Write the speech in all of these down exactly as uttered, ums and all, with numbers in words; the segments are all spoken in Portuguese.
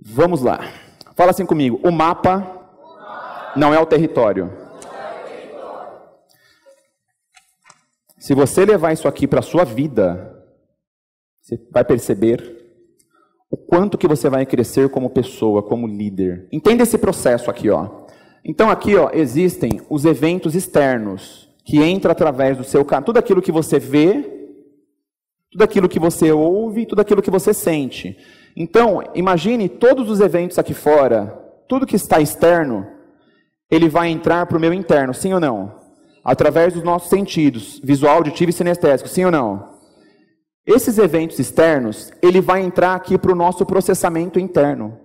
Vamos lá. Fala assim comigo. O mapa não é o território. Se você levar isso aqui para a sua vida, você vai perceber o quanto que você vai crescer como pessoa, como líder. Entenda esse processo aqui, ó. Então aqui, ó, existem os eventos externos que entram através do seu carro. Tudo aquilo que você vê, tudo aquilo que você ouve, tudo aquilo que você sente. Então, imagine todos os eventos aqui fora, tudo que está externo, ele vai entrar para o meu interno, sim ou não? Através dos nossos sentidos, visual, auditivo e sinestésico, sim ou não? Esses eventos externos, ele vai entrar aqui para o nosso processamento interno.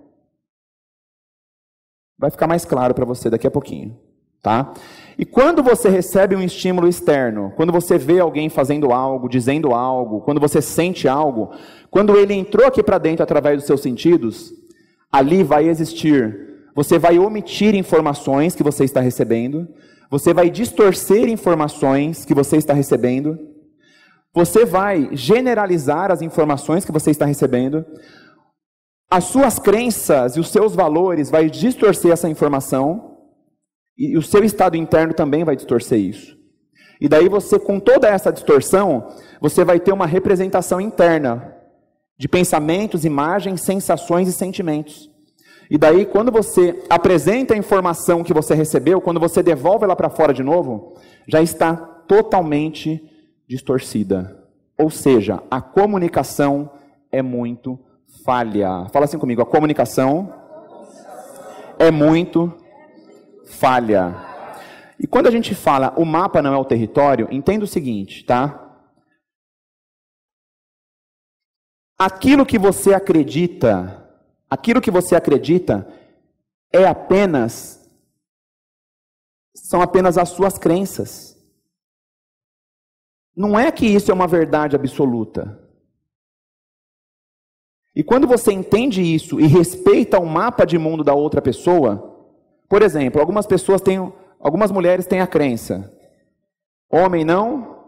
Vai ficar mais claro para você daqui a pouquinho, tá? E quando você recebe um estímulo externo, quando você vê alguém fazendo algo, dizendo algo, quando você sente algo, quando ele entrou aqui para dentro através dos seus sentidos, ali vai existir, você vai omitir informações que você está recebendo, você vai distorcer informações que você está recebendo, você vai generalizar as informações que você está recebendo, as suas crenças e os seus valores vai distorcer essa informação, e o seu estado interno também vai distorcer isso. E daí você, com toda essa distorção, você vai ter uma representação interna de pensamentos, imagens, sensações e sentimentos. E daí, quando você apresenta a informação que você recebeu, quando você devolve ela para fora de novo, já está totalmente distorcida. Ou seja, a comunicação é muito falha. Fala assim comigo, a comunicação é muito falha. E quando a gente fala o mapa não é o território, entenda o seguinte, tá? Aquilo que você acredita, aquilo que você acredita é apenas, são apenas as suas crenças. Não é que isso é uma verdade absoluta. E quando você entende isso e respeita o mapa de mundo da outra pessoa, por exemplo, algumas pessoas têm, algumas mulheres têm a crença, homem não.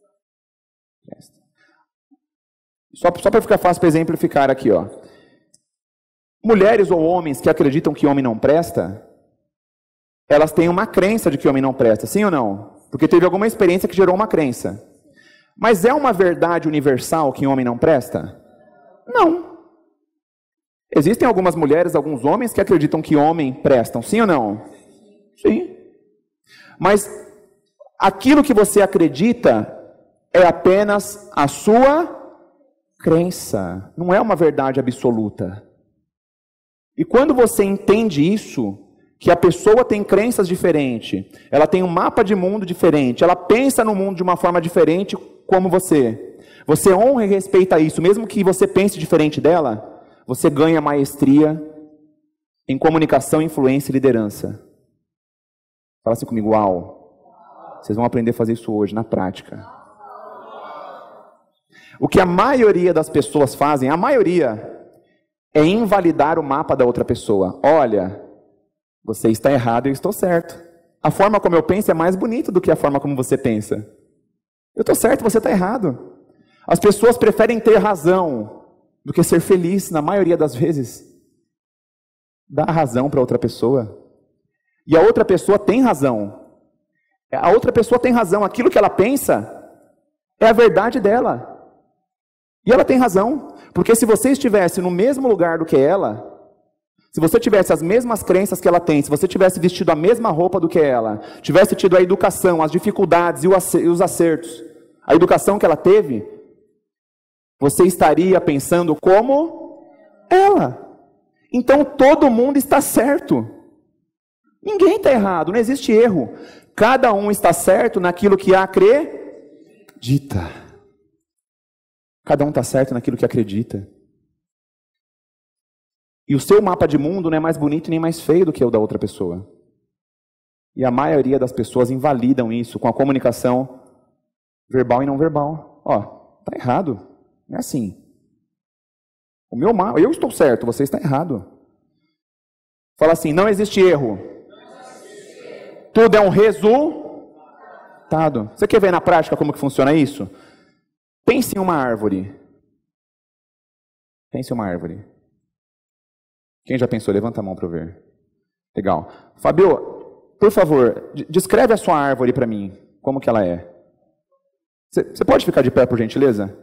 Só, só para ficar fácil para exemplificar aqui, ó. Mulheres ou homens que acreditam que homem não presta, elas têm uma crença de que homem não presta, sim ou não? Porque teve alguma experiência que gerou uma crença. Mas é uma verdade universal que homem não presta? Não. Existem algumas mulheres, alguns homens que acreditam que homem prestam, sim ou não? Sim. Mas aquilo que você acredita é apenas a sua crença, não é uma verdade absoluta. E quando você entende isso, que a pessoa tem crenças diferentes, ela tem um mapa de mundo diferente, ela pensa no mundo de uma forma diferente como você, você honra e respeita isso, mesmo que você pense diferente dela, você ganha maestria em comunicação, influência e liderança. Fala assim comigo, uau. Vocês vão aprender a fazer isso hoje, na prática. O que a maioria das pessoas fazem, a maioria, é invalidar o mapa da outra pessoa. Olha, você está errado e eu estou certo. A forma como eu penso é mais bonita do que a forma como você pensa. Eu estou certo, você está errado. As pessoas preferem ter razão do que ser feliz, na maioria das vezes. Dá razão para outra pessoa. E a outra pessoa tem razão. A outra pessoa tem razão. Aquilo que ela pensa é a verdade dela. E ela tem razão. Porque se você estivesse no mesmo lugar do que ela, se você tivesse as mesmas crenças que ela tem, se você tivesse vestido a mesma roupa do que ela, tivesse tido a educação, as dificuldades e os acertos, a educação que ela teve, você estaria pensando como ela. Então todo mundo está certo. Ninguém está errado, não existe erro. Cada um está certo naquilo que acredita. Cada um está certo naquilo que acredita. E o seu mapa de mundo não é mais bonito nem mais feio do que o da outra pessoa. E a maioria das pessoas invalidam isso com a comunicação verbal e não verbal. Ó, tá errado. Não é assim. O meu mapa, eu estou certo, você está errado. Fala assim, não existe erro. Tudo é um resultado. Você quer ver na prática como que funciona isso? Pense em uma árvore. Pense em uma árvore. Quem já pensou? Levanta a mão para eu ver. Legal. Fabio, por favor, descreve a sua árvore para mim. Como que ela é? Você pode ficar de pé, por gentileza?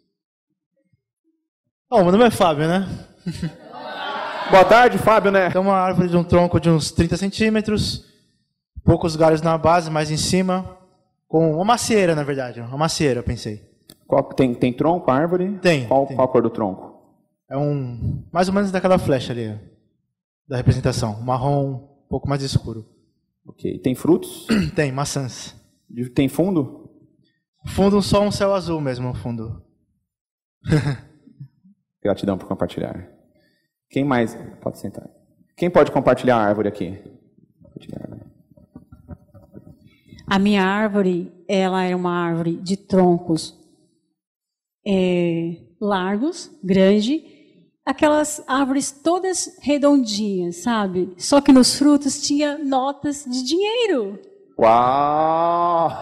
Oh, meu nome é Fábio, né? Boa tarde, Fábio, né? É uma árvore de um tronco de uns trinta centímetros, poucos galhos na base, mais em cima, com uma macieira, na verdade. Uma macieira, eu pensei. Qual, tem, tem tronco, árvore? Tem. Qual, tem. qual a cor do tronco? É um, mais ou menos daquela flecha ali, da representação. Marrom, um pouco mais escuro. Ok. Tem frutos? Tem, maçãs. Tem fundo? Fundo, só um céu azul mesmo, fundo. Gratidão por compartilhar. Quem mais? Pode sentar. Quem pode compartilhar a árvore aqui? A minha árvore, ela é uma árvore de troncos é, largos, grande, aquelas árvores todas redondinhas, sabe? Só que nos frutos tinha notas de dinheiro. Uau!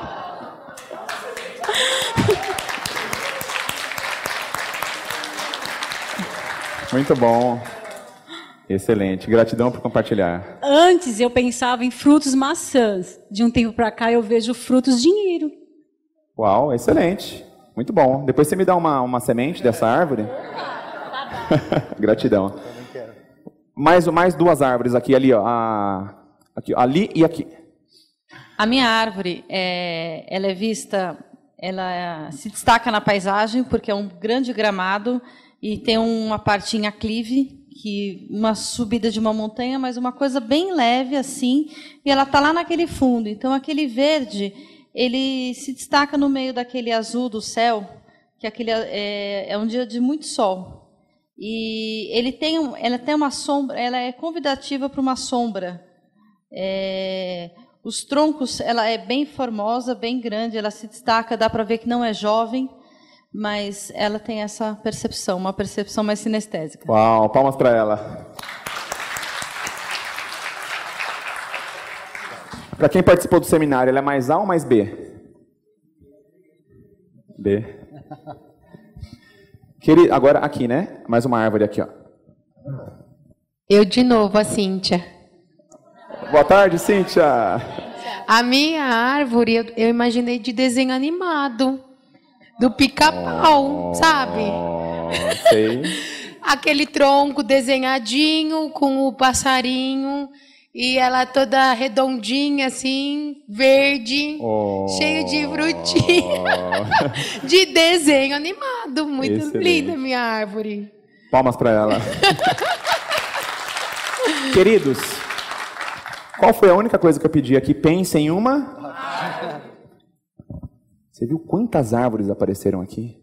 Muito bom. Excelente. Gratidão por compartilhar. Antes eu pensava em frutos maçãs. De um tempo para cá eu vejo frutos dinheiro. Uau, excelente. Muito bom. Depois você me dá uma, uma semente dessa árvore? Gratidão. Mais, mais duas árvores aqui, ali, ó. A, aqui, ali e aqui. A minha árvore, é, ela é vista, ela se destaca na paisagem porque é um grande gramado e tem uma parte em aclive, que uma subida de uma montanha, mas uma coisa bem leve assim, e ela está lá naquele fundo. Então aquele verde, ele se destaca no meio daquele azul do céu, que aquele é, é um dia de muito sol. E ele tem, ela tem uma sombra, ela é convidativa para uma sombra. É, os troncos, ela é bem formosa, bem grande, ela se destaca, dá para ver que não é jovem, mas ela tem essa percepção, uma percepção mais sinestésica. Uau, palmas para ela. Para quem participou do seminário, ela é mais A ou mais B? B. Querido, agora aqui, né? Mais uma árvore aqui, ó. Eu de novo, a Cíntia. Boa tarde, Cíntia. A minha árvore, eu, eu imaginei de desenho animado. Do pica-pau, oh, sabe? Sei. Aquele tronco desenhadinho com o passarinho e ela toda redondinha assim, verde, oh, cheio de frutinha. De desenho animado. Muito Excelente. Linda a minha árvore. Palmas para ela. Queridos, qual foi a única coisa que eu pedi aqui? Pense em uma... Você viu quantas árvores apareceram aqui?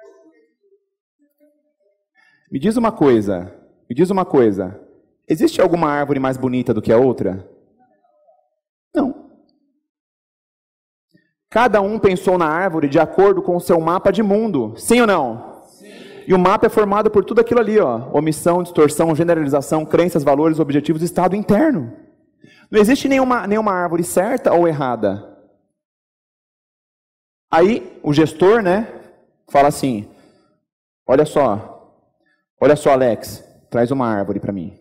Me diz uma coisa, me diz uma coisa. Existe alguma árvore mais bonita do que a outra? Não. Cada um pensou na árvore de acordo com o seu mapa de mundo. Sim ou não? Sim. E o mapa é formado por tudo aquilo ali, ó. Omissão, distorção, generalização, crenças, valores, objetivos, estado interno. Não existe nenhuma, nenhuma árvore certa ou errada. Aí, o gestor, né, fala assim, olha só, olha só, Alex, traz uma árvore para mim.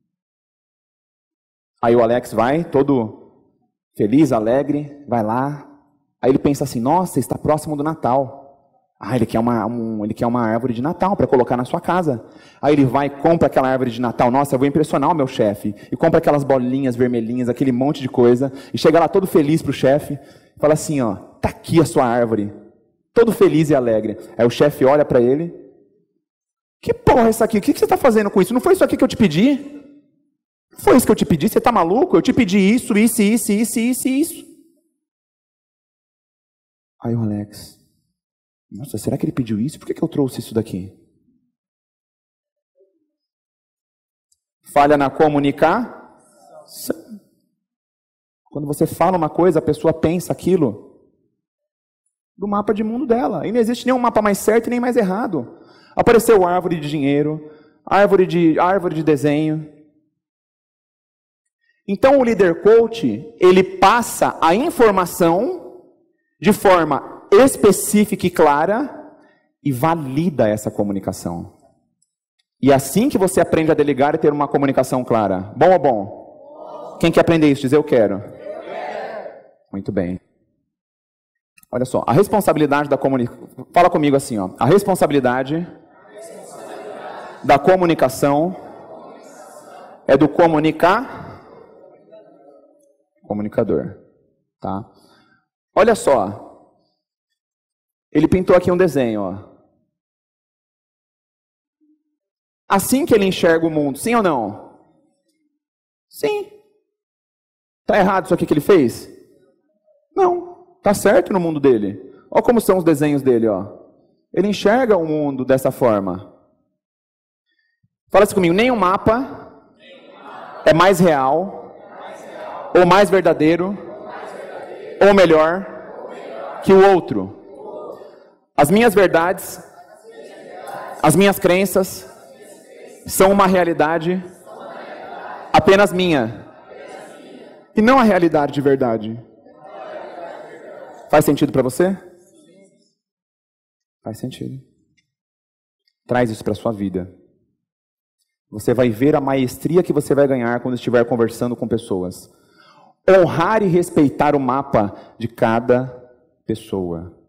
Aí o Alex vai, todo feliz, alegre, vai lá. Aí ele pensa assim, nossa, está próximo do Natal. Ah, ele quer uma, um, ele quer uma árvore de Natal para colocar na sua casa. Aí ele vai e compra aquela árvore de Natal. Nossa, eu vou impressionar o meu chefe. E compra aquelas bolinhas vermelhinhas, aquele monte de coisa. E chega lá todo feliz pro chefe. Fala assim, ó, tá aqui a sua árvore. Todo feliz e alegre. Aí o chefe olha para ele. Que porra é isso aqui? O que você está fazendo com isso? Não foi isso aqui que eu te pedi? Não foi isso que eu te pedi? Você tá maluco? Eu te pedi isso, isso, isso, isso, isso, isso. Aí o Alex... Nossa, será que ele pediu isso? Por que, que eu trouxe isso daqui? Falha na comunicação. Quando você fala uma coisa, a pessoa pensa aquilo do mapa de mundo dela. E não existe nenhum mapa mais certo e nem mais errado. Apareceu árvore de dinheiro, árvore de, árvore de desenho. Então o líder coach, ele passa a informação de forma específica e clara e valida essa comunicação. E é assim que você aprende a delegar e ter uma comunicação clara. Bom ou bom? Quem quer aprender isso? Diz eu quero. Muito bem. Olha só, a responsabilidade da comunicação... Fala comigo assim, ó. A responsabilidade, da comunicação é do comunicar... Comunicador. Tá? Olha só. Ele pintou aqui um desenho, ó. Assim que ele enxerga o mundo, sim ou não? Sim. Está errado isso aqui que ele fez? Não. Está certo no mundo dele. Olha como são os desenhos dele, ó. Ele enxerga o mundo dessa forma. Fala assim comigo, nenhum mapa é mais real, ou mais verdadeiro, ou melhor que o outro. As minhas verdades, as minhas crenças são uma realidade apenas minha e não a realidade de verdade. Faz sentido para você? Faz sentido. Traz isso para a sua vida. Você vai ver a maestria que você vai ganhar quando estiver conversando com pessoas. Honrar e respeitar o mapa de cada pessoa.